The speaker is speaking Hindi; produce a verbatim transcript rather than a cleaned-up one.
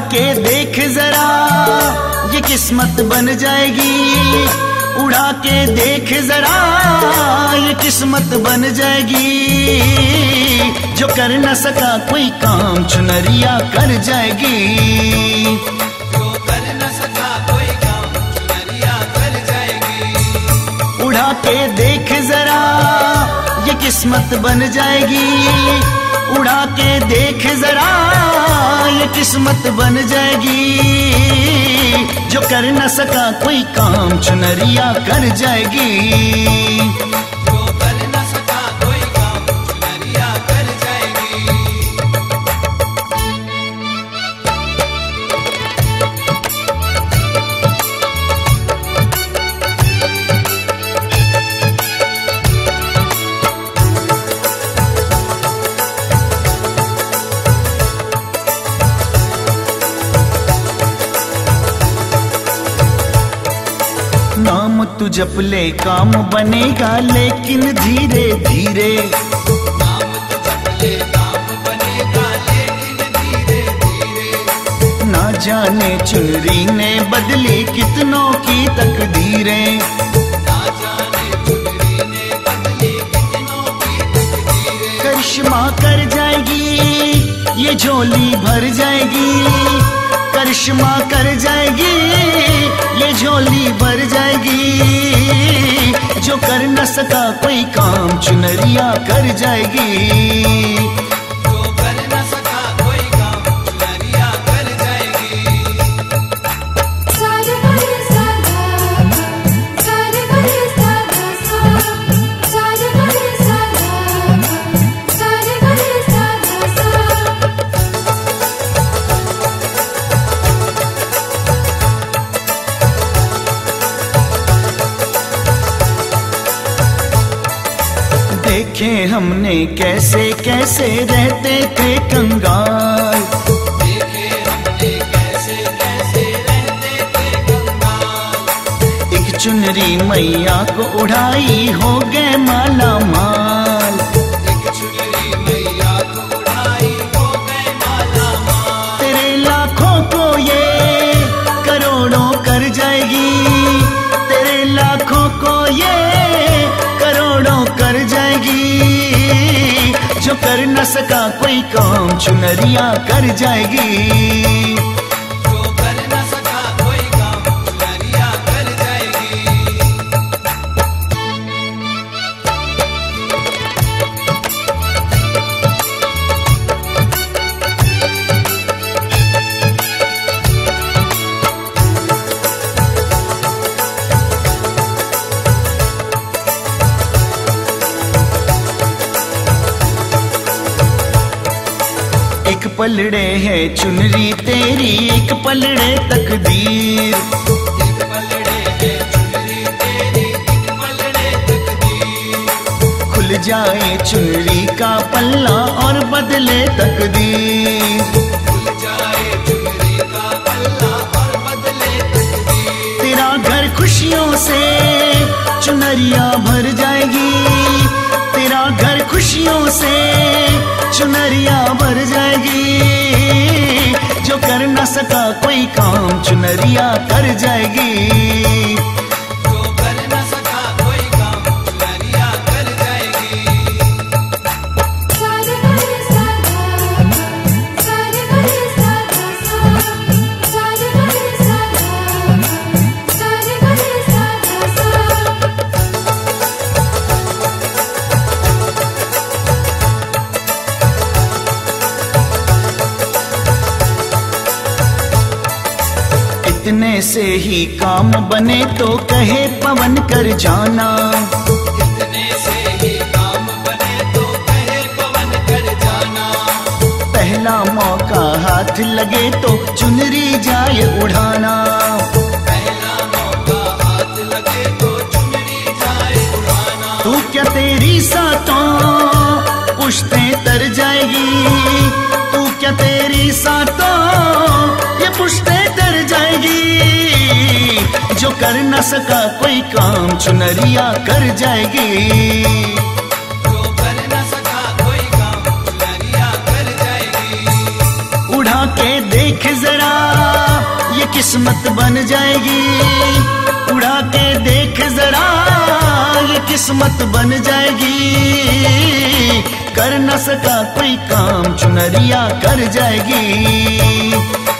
के देख जरा ये किस्मत बन जाएगी, उड़ा के देख जरा ये किस्मत बन जाएगी। जो कर न सका कोई काम चुनरिया कर जाएगी, जो कर न सका कोई काम चुनरिया कर जाएगी। उड़ा के देख जरा ये किस्मत बन जाएगी, उड़ा के देख जरा ये किस्मत बन जाएगी। जो कर न सका कोई काम चुनरिया कर जाएगी, जो कर न सका कोई काम चुनरिया कर जाएगी। नाम तू जप ले काम बनेगा लेकिन धीरे धीरे, नाम तो जप ले काम बनेगा लेकिन धीरे धीरे। ना जाने चुनरी ने बदली कितनों की तकदीरें, ना जाने चुनरी ने बदली कितनों की तकदीरें। करिश्मा कर जाएगी ये झोली भर जाएगी, करिश्मा कर जाएगी ये झोली भर जाएगी। जो कर न सका कोई काम चुनरिया कर जाएगी, जो कर न सका कोई काम चुनरिया कर जाएगी। सारे बड़े साधा सारे बड़े साधा सारे बड़े साधा सारे बड़े साधा सा। देखे हमने कैसे कैसे रहते थे कंगाल, देखे हमने कैसे कैसे रहते थे कंगाल। एक चुनरी मैया को उड़ाई हो गए माला माल। एक चुनरी मैया को उड़ाई हो गए माला माल। तेरे लाखों को ये करोड़ों कर जाएगी, तेरे लाखों को ये करोड़ों कर जाएगी। जो कर न सका कोई काम चुनरिया कर जाएगी, जो कर न सका कोई काम चुनरिया कर जाएगी। एक पलड़े है चुनरी तेरी, एक पलड़े तकदीर। एक पलड़े है चुनरी तेरी, एक पलड़े तकदीर। खुल जाए चुनरी का पल्ला और बदले तकदीर, खुल जाए चुनरी का पल्ला और बदले तकदीर। तेरा घर खुशियों से चुनरिया भर जाएगी, तेरा घर खुशियों से चुनरिया भर जाएगी। जो कर न सका कोई काम चुनरिया कर जाएगी, जो कर न सका कोई काम चुनरिया कर जाएगी। सारे बड़े साधा सारे बड़े साधा सारे बड़े साधा सारे बड़े साधा सा। इतने से ही काम बने तो कहे पवन कर जाना, इतने से ही काम बने तो कहे पवन कर जाना। पहला मौका हाथ लगे तो चुनरी जाए उड़ाना, पहला मौका हाथ लगे तो चुनरी जाए उड़ाना। तू क्या तेरी सातों पुश्तें तर जाएगी, तू क्या तेरी सातों ये पुश्तें तर जाएगी। जो कर न सका कोई काम चुनरिया कर जाएगी, जो कर न सका कोई काम चुनरिया कर जाएगी। उड़ा के देख जरा किस्मत बन जाएगी। उड़ा के देख जरा ये किस्मत बन जाएगी। कर न सका कोई काम चुनरिया कर जाएगी।